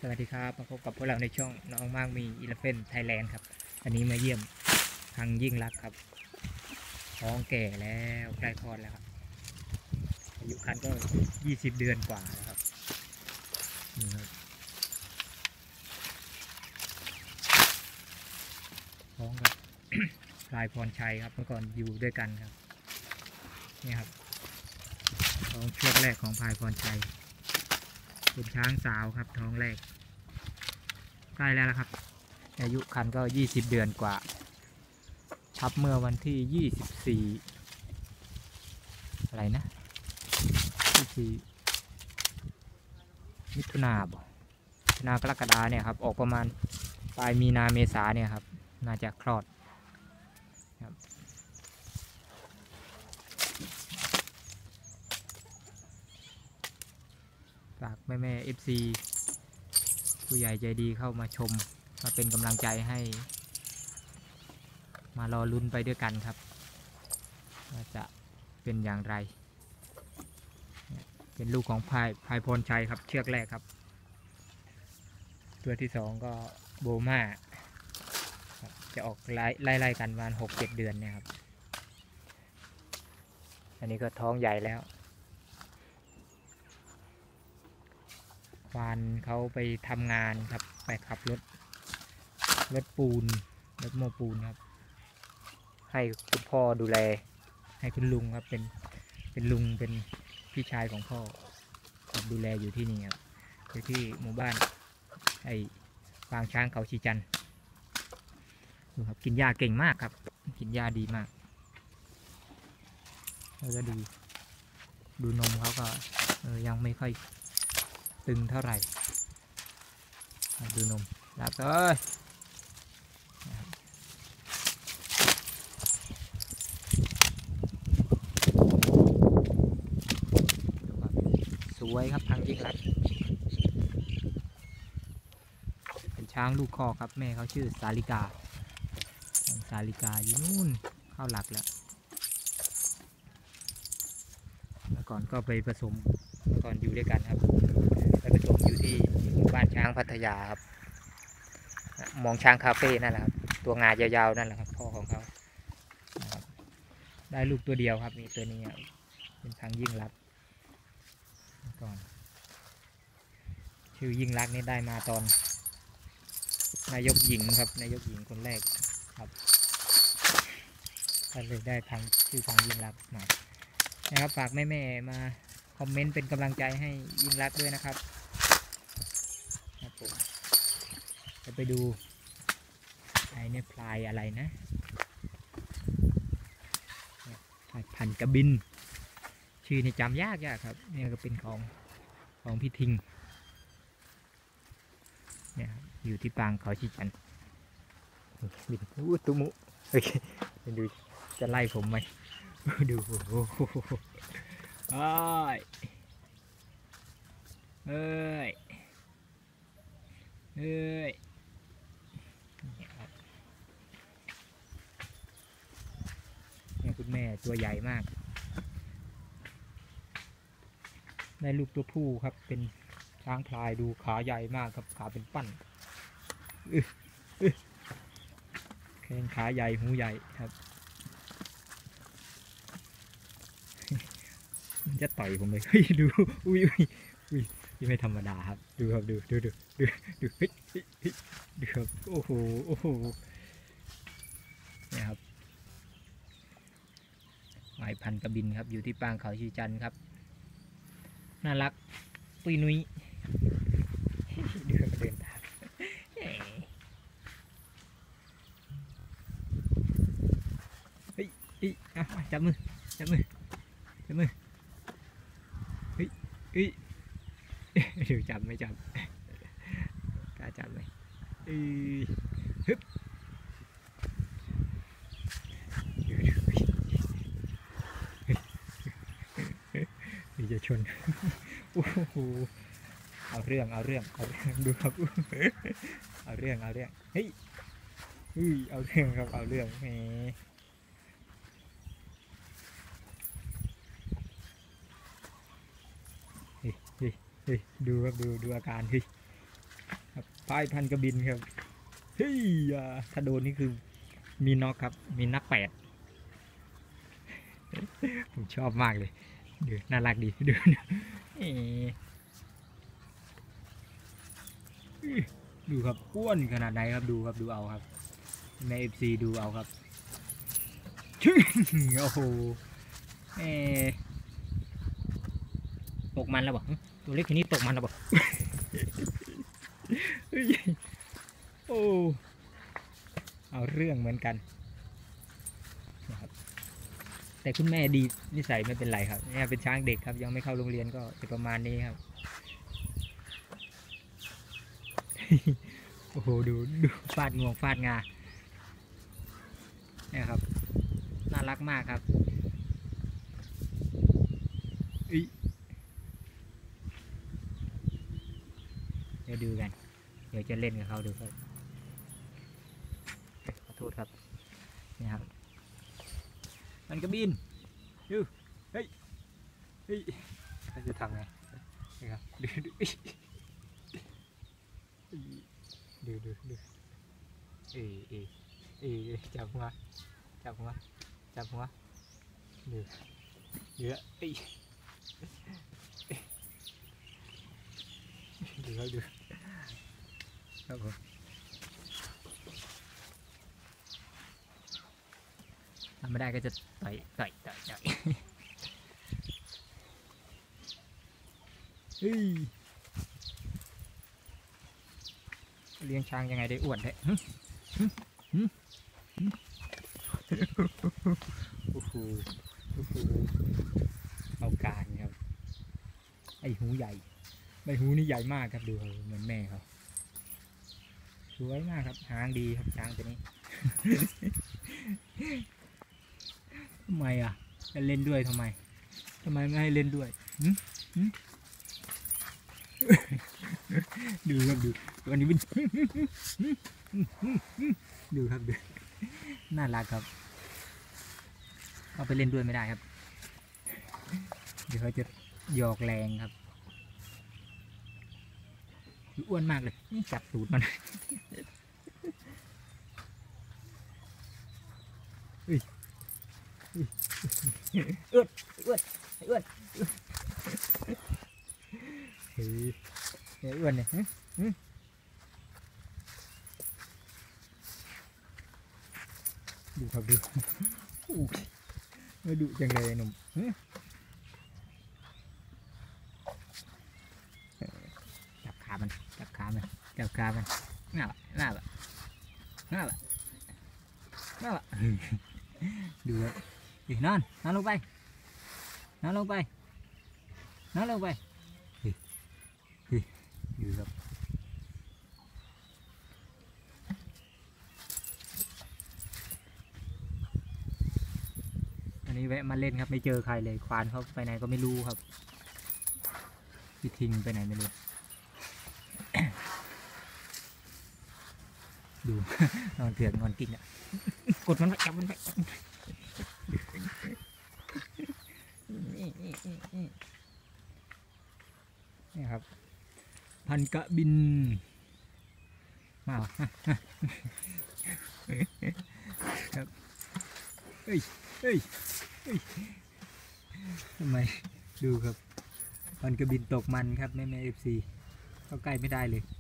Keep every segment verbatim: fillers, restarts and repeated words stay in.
สวัสดีครับมาพบกับพวกเราในช่องน้องมากมีอีเลฟเฟนไทยแลนด์ครับอันนี้มาเยี่ยมพังยิ่งรักครับท้องแก่แล้วใกล้คลอดแล้วครับอายุคันก็ยี่สิบเดือนกว่าแล้วครับนี่ครับท้องกับพลายพรชัยครับเมื่อก่อนอยู่ด้วยกันครับนี่ครับท้องช่วงแรกของพลายพรชัยเป็นช้างสาวครับท้องแรกใกล้แล้วนะครับอายุคันก็ยี่สิบเดือนกว่าทับเมื่อวันที่ยี่สิบสี่อะไรนะยี่สิบสี่มิถุนาบ่มิถุนากรกฎาเนี่ยครับออกประมาณปลายมีนาเมษาเนี่ยครับน่าจะคลอดครับฝากแม่แม่เอฟซีผู้ใหญ่ใจดีเข้ามาชมมาเป็นกำลังใจให้มารอลุ้นไปด้วยกันครับว่าจะเป็นอย่างไรเป็นลูกของพายพายพรชัยครับเชือกแรกครับตัวที่สองก็โบมาจะออกไล่ไล่ไล่กันประมาณหกเจ็ดเดือนเนี่ยครับอันนี้ก็ท้องใหญ่แล้ววานเขาไปทำงานครับไปขับรถรถปูนรถโม้ปูนครับให้คุณพ่อดูแลให้คุณลุงครับเป็นเป็นลุงเป็นพี่ชายของพ่อดูแลอยู่ที่นี่ครับอยู่ที่หมู่บ้านไอ้ปางช้างเขาชีจันทร์ดูครับกินหญ้าเก่งมากครับกินหญ้าดีมากแล้วก็ดูดูนมเขาก็เออยังไม่ค่อยตึงเท่าไหร่ดูนมแล้วก็สวยครับพังยิ่งรักเป็นช้างลูกคอครับแม่เขาชื่อสาลิกาสาลิกาอยู่นู่นเข้าหลักแล้วเมื่อก่อนก็ไปผสมเมื่อก่อนอยู่ด้วยกันครับไปผสมอยู่ที่หมู่บ้านช้างพัทยาครับมองช้างคาเฟ่นั่นแหละครับตัวงายาวๆนั่นแหละครับพ่อของเขาได้ลูกตัวเดียวครับมีตัวนี้เป็นพังยิ่งรักก่อนชื่อยิ่งรักนี่ได้มาตอนนายกหญิงครับนายกหญิงคนแรกครับก็เลยได้ทางชื่อพังยิ่งรักมานะครับฝากแม่ๆมาคอมเมนต์เป็นกำลังใจให้ยิ่งรักด้วยนะครับครับผมจะไปดูไอ้เนี่ยพลายอะไรนะพลายพันกระบินชื่อนี่จำยากยากครับนี่ก็เป็นของของพี่ทิงเนี่ยอยู่ที่ปางเขาชีจันทร์บินอู้ตุมุโอเคดูจะไล่ผมไหมดูโอ้โหเอ้ยเอ้ยเอ้ยเนี่ยคุณแม่ตัวใหญ่มากได้ลูกตัวผู้ครับเป็นช้างพลายดูขาใหญ่มากครับขาเป็นปั้นแข้งขาใหญ่หูใหญ่ครับมันจะต่อยผมเลยเฮ้ยดูอุ้ยอุ้ยอุ้ยที่ไม่ธรรมดาครับดูครับดูดูดูดูดูเฮ้ยดูครับโอ้โหโอ้โหเนี่ยครับหมายพันกระบินครับอยู่ที่ปางเขาชีจันทร์ครับน่ารักปุยนุ้ยดูครับเดินตามเฮ้ยเฮ้ยอ่ะจับมือจับมือจับมือเฮ้ยเฮ้ยดูจับไม่จับกล้าจับไหมเอ้ยฮึบดูจะชนโอ้โหเอาเรื่องเอาเรื่องเอาเรื่องดูครับเอาเรื่องเอาเรื่องเฮ้ยเฮ้ยเอาเรื่องครับเอาเรื่องแหมเฮ้ยเฮ้ยเฮ้ยดูครับดูดูอาการเฮ้ยพายพันกระบินครับเฮ้ยถ้าโดนนี่คือมีน็อกครับมีนับแปดผมชอบมากเลยดูน่ารักดีดูดูครับอ้วนขนาดไหนครับดูครับดูเอาครับในเอฟซีดูเอาครับโอ้โหเอตกมันแล้วบอกตัวเล็กทีนี้ตกมันแล้วบอกโอ้เอาเรื่องเหมือนกันนะครับแต่คุณแม่ดีนิสัยไม่เป็นไรครับเนี่ยเป็นช้างเด็กครับยังไม่เข้าโรงเรียนก็จะประมาณนี้ครับโอ้โหดูดูฟาดงวงฟาดงาเนี่ยครับน่ารักมากครับเดี๋ยวดูกันเดี๋ยวจะเล่นกับเขาดูครับขอโทษครับนี่ครับมันกระบินดูเฮ้ยเฮ้ยจะทำไงนี่ครับดูดูดูดูเอเอเอจับหัวจับหัวจับหัวดูเยอะเอ้ยดูเขาดูครับผมทำไม่ได้ก็จะต่อยต่อยต่อยต่อยเฮ้ยเลี้ยงช้างยังไงได้อ้วนได้โอ้โหโอ้โหเอาการครับไอหูใหญ่ใบหูนี่ใหญ่มากครับดูเหมือนแม่เขาสวยมากครับหางดีครับช้างตัวนี้ทำไมอ่ะจะเล่นด้วยทำไมทำไมไม่ให้เล่นด้วยดูครับดูวันนี้เป็นดูครับดูน่ารักครับเอาไปเล่นด้วยไม่ได้ครับเดี๋ยวเขาจะหยอกแรงครับอ้วนมากเลยจับตูดมันอ้วนอ้วนอ้วนอ้วนเฮ้ยอ้วนเนี่ยดูครับดูมาดูจังเลยหนุ่มจับขามันจับขามันจับขามันน่าละน่าละน่าละน่าละดูเลยดินอนนอนลงไปนอนลงไปนอนลงไปดูครับอันนี้แวะมาเล่นครับไม่เจอใครเลยควานเขาไปไหนก็ไม่รู้ครับพี่ทิ้งไปไหนไม่รู้ดูนอนเถื่อนนอนกิ้งอ่ะกดมันไว้จับมันไว้นี่ครับพันกระบินมาครับเฮ้ยเฮ้ยทำไมดูครับพันกระบินตกมันครับแม่แม่เอฟซีเข้าใกล้ไม่ได้เลย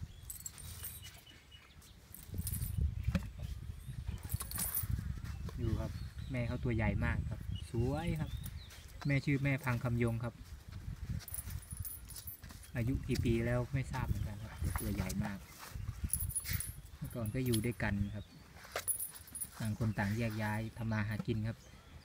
ดูครับแม่เขาตัวใหญ่มากครับสวยครับแม่ชื่อแม่พังคำยงครับอายุกี่ปีแล้วไม่ทราบเหมือนกันครับตัวใหญ่มากเมื่อก่อนก็อยู่ด้วยกันครับต่างคนต่างแยกย้ายทำมาหากินครับ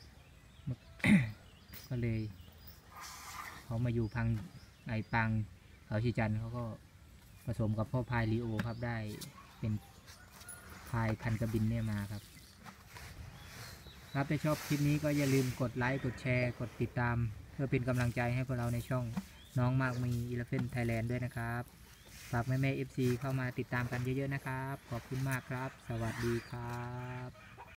ก็เลยเขามาอยู่พังไอปังเขาชีจันเขาก็ผสมกับพ่อพายลีโอครับได้เป็นพายพันกระบินเนี่ยมาครับครับถ้าชอบคลิปนี้ก็อย่าลืมกดไลค์กดแชร์กดติดตามเพื่อเป็นกำลังใจให้พวกเราในช่องน้องมากมีอีเลฟเฟนไทยแลนด์ด้วยนะครับฝากแม่แม่เอฟซีเข้ามาติดตามกันเยอะๆนะครับขอบคุณมากครับสวัสดีครับ